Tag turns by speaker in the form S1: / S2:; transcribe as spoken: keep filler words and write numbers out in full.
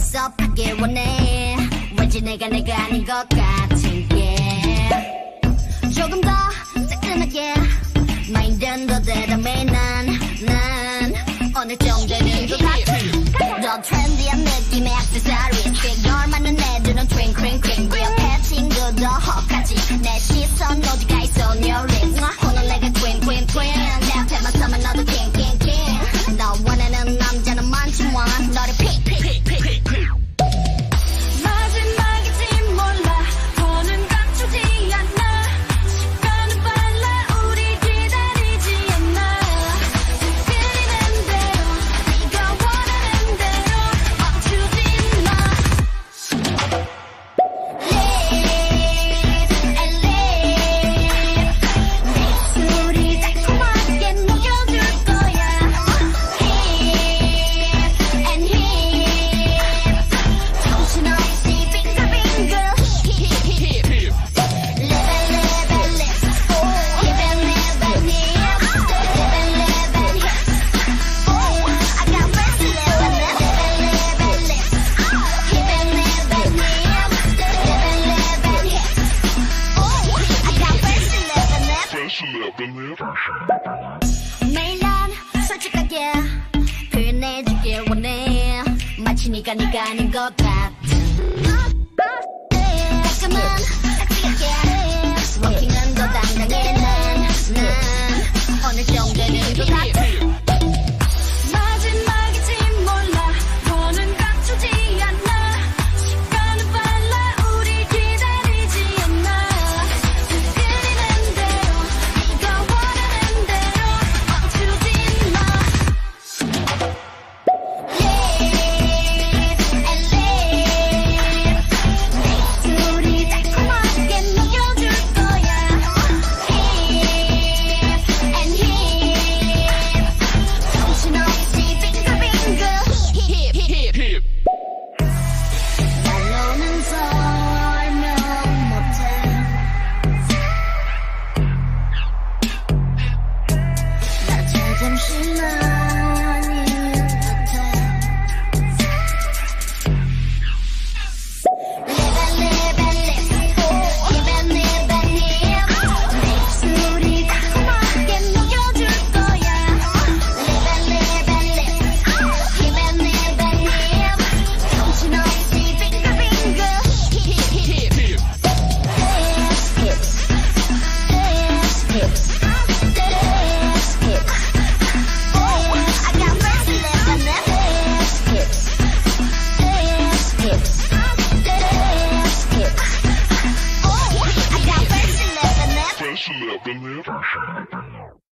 S1: 섭섭하길 원해 왠지 내가 내가 아닌 것 같은 게 조금 더 따끈하게 마인드는 더 대담해 난, 난 어느 정도는 것 같아 더 트렌디한 느낌의 액세서리스 널 맞는 애들은 트윙크링크링 옆에 친구도 헉하지 내 시선 어디가 있어 your lips 오늘 내가 트윙크링크링 내 앞에만 서면 너도 킹킹킹 너 원하는 남자는 많지만 너를 픽픽픽픽
S2: 마지막인지 몰라 더는 감추지 않아 시간은 빨라 우리 기다리지 않아 그리는 대로 네가 원하는 대로 멈추지 마 입술이 달콤하게 녹여줄 거야 Hip and hip 정신없이 빙글빙글 Hip hip hip Live and live and live Hip and live and hip Live and live and hip Oh, I got friends to live and live Live and live and live Hip and live and hip Live and live and hip Oh, I got friends to live and live 매일 난 솔직하게 표현해주길 원해 마치 네가 네가 아닌 것 같은 가끔은 섹시하게 워킹은 더 당당해 난, 난 어느 정도는 것 같아 마지막인지 몰라 더는 감추지 않아 시간은 빨라 우리 기다리지 않아 그리는 대로 네가 원하는 대로 멈추지 마 Live and live 입술이 달콤하게 녹여줄 거야 Hip and hip 정신없이 빙글빙글 Hip hip hip 말로는 설명 못해 나 조금씩 아닌 듯해 Live and live and live Hip and live and hip 입술이 달콤하게 녹여줄 거야 Live and live and live Hip and live and hip 정신없이 빙글빙글 Hip hip hip Hip hip Hip hip Oh, I got friends to live and live Hip hip Hip hip Oh, I got friends to live and live
S3: Friends to live and live.